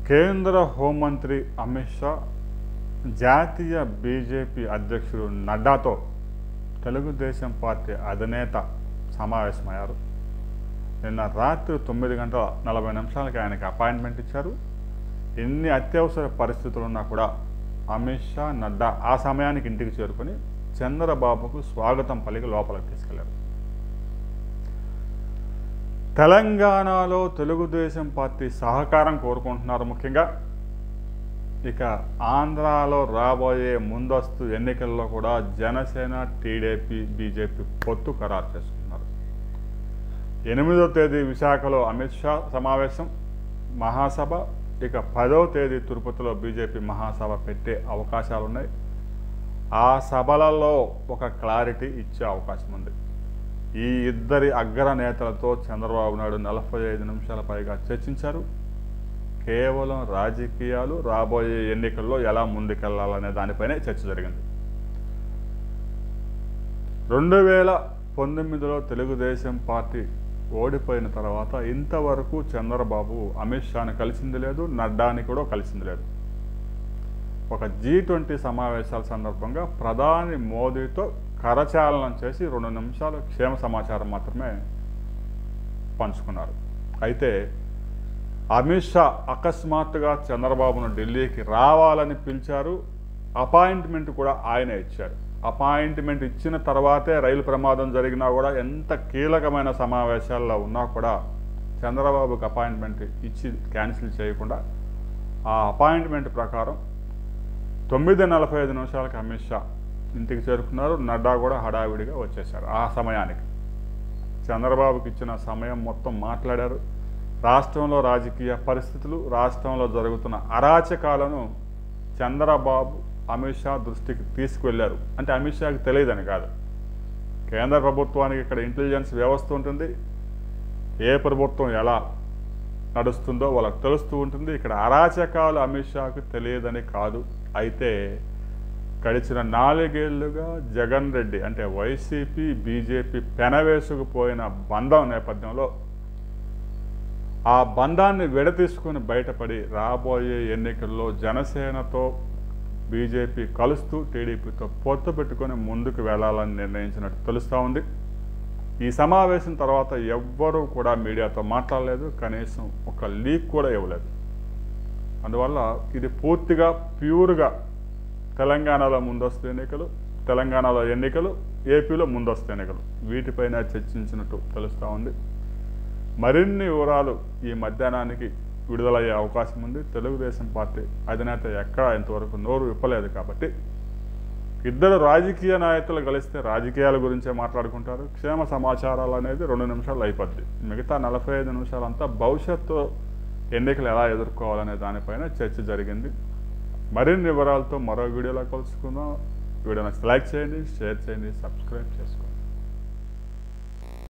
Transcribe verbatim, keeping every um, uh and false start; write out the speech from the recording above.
కేంద్ర హోంమంత్రి అమిత్ షా జాతీయ బీజేపీ అధ్యక్షుడు నడ్డాతో తెలుగుదేశం పార్టీ అధినేత సమావేశమయ్యారు. నిన్న రాత్రి తొమ్మిది గంటల నలభై నిమిషాలకి ఆయనకి అపాయింట్మెంట్ ఇచ్చారు. ఎన్ని అత్యవసర పరిస్థితులు ఉన్నా కూడా అమిత్ షా, నడ్డా ఆ సమయానికి ఇంటికి చేరుకొని చంద్రబాబుకు స్వాగతం పలికి లోపలికి తీసుకెళ్లారు. తెలంగాణలో తెలుగుదేశం పార్టీ సహకారం కోరుకుంటున్నారు. ముఖ్యంగా ఇక ఆంధ్రాలో రాబోయే ముందస్తు ఎన్నికల్లో కూడా జనసేన, టీడీపీ, బీజేపీ పొత్తు ఖరారు చేసుకున్నారు. ఎనిమిదో తేదీ విశాఖలో అమిత్ షా సమావేశం, మహాసభ. ఇక పదో తేదీ తిరుపతిలో బీజేపీ మహాసభ పెట్టే అవకాశాలు ఉన్నాయి. ఆ సభలలో ఒక క్లారిటీ ఇచ్చే అవకాశం ఉంది. ఈ ఇద్దరి అగ్ర నేతలతో చంద్రబాబు నాయుడు నలభై ఐదు నిమిషాల పైగా చర్చించారు. కేవలం రాజకీయాలు, రాబోయే ఎన్నికల్లో ఎలా ముందుకెళ్లాలనే దానిపైనే చర్చ జరిగింది. రెండు వేల పంతొమ్మిదిలో తెలుగుదేశం పార్టీ ఓడిపోయిన తర్వాత ఇంతవరకు చంద్రబాబు అమిత్ షాని కలిసింది లేదు, నడ్డాని కూడా కలిసింది లేదు. ఒక జీ ట్వంటీ సమావేశాల సందర్భంగా ప్రధాని మోదీతో కరచాలనం చేసి రెండు నిమిషాలు క్షేమ సమాచారం మాత్రమే పంచుకున్నారు. అయితే అమిత్ షా అకస్మాత్తుగా చంద్రబాబును ఢిల్లీకి రావాలని పిలిచారు. అపాయింట్మెంట్ కూడా ఆయనే ఇచ్చారు. అపాయింట్మెంట్ ఇచ్చిన తర్వాతే రైలు ప్రమాదం జరిగినా కూడా, ఎంత కీలకమైన సమావేశాల్లో ఉన్నా కూడా చంద్రబాబుకి అపాయింట్మెంట్ ఇచ్చి క్యాన్సిల్ చేయకుండా ఆ అపాయింట్మెంట్ ప్రకారం తొమ్మిది నలభై ఐదు నిమిషాలకి అమిత్ షా ఇంటికి చేరుకున్నారు. నడ్డా కూడా హడావిడిగా వచ్చేశారు. ఆ సమయానికి చంద్రబాబుకి ఇచ్చిన సమయం మొత్తం మాట్లాడారు. రాష్ట్రంలో రాజకీయ పరిస్థితులు, రాష్ట్రంలో జరుగుతున్న అరాచకాలను చంద్రబాబు అమిత్ షా దృష్టికి తీసుకువెళ్ళారు. అంటే అమిత్ షాకి తెలియదని కాదు, కేంద్ర ప్రభుత్వానికి ఇక్కడ ఇంటెలిజెన్స్ వ్యవస్థ ఉంటుంది. ఏ ప్రభుత్వం ఎలా నడుస్తుందో వాళ్ళకి తెలుస్తూ ఉంటుంది. ఇక్కడ అరాచకాలు అమిత్ షాకు తెలియదని కాదు. అయితే గడిచిన నాలుగేళ్లుగా జగన్ రెడ్డి అంటే వైసీపీ, బీజేపీ పెనవేసుకుపోయిన బంధం నేపథ్యంలో ఆ బంధాన్ని విడతీసుకొని బయటపడి రాబోయే ఎన్నికల్లో జనసేనతో బీజేపీ కలుస్తూ టీడీపీతో పొత్తు పెట్టుకొని ముందుకు వెళ్లాలని నిర్ణయించినట్టు తెలుస్తూ ఉంది. ఈ సమావేశం తర్వాత ఎవ్వరూ కూడా మీడియాతో మాట్లాడలేదు, కనీసం ఒక లీక్ కూడా ఇవ్వలేదు. అందువల్ల ఇది పూర్తిగా ప్యూర్గా తెలంగాణలో ముందస్తు ఎన్నికలు, తెలంగాణలో ఎన్నికలు, ఏపీలో ముందస్తు ఎన్నికలు, వీటిపైన చర్చించినట్టు తెలుస్తూ ఉంది. మరిన్ని వివరాలు ఈ మధ్యాహ్నానికి విడుదలయ్యే అవకాశం ఉంది. తెలుగుదేశం పార్టీ అధినేత ఎక్కడా ఇంతవరకు నోరు విప్పలేదు కాబట్టి ఇద్దరు రాజకీయ నాయకులు కలిస్తే రాజకీయాల గురించే మాట్లాడుకుంటారు. క్షేమ సమాచారాలు అనేది రెండు నిమిషాలు అయిపోద్ది. మిగతా నలభై ఐదు నిమిషాలంతా భవిష్యత్తు ఎన్నికలు ఎలా ఎదుర్కోవాలనే దానిపైన చర్చ జరిగింది. మరిన్ని వివరాలతో మరో వీడియోలో కలుసుకుందాం. వీడియో నచ్చితే లైక్ చేయండి, షేర్ చేయండి, సబ్స్క్రైబ్ చేసుకోండి.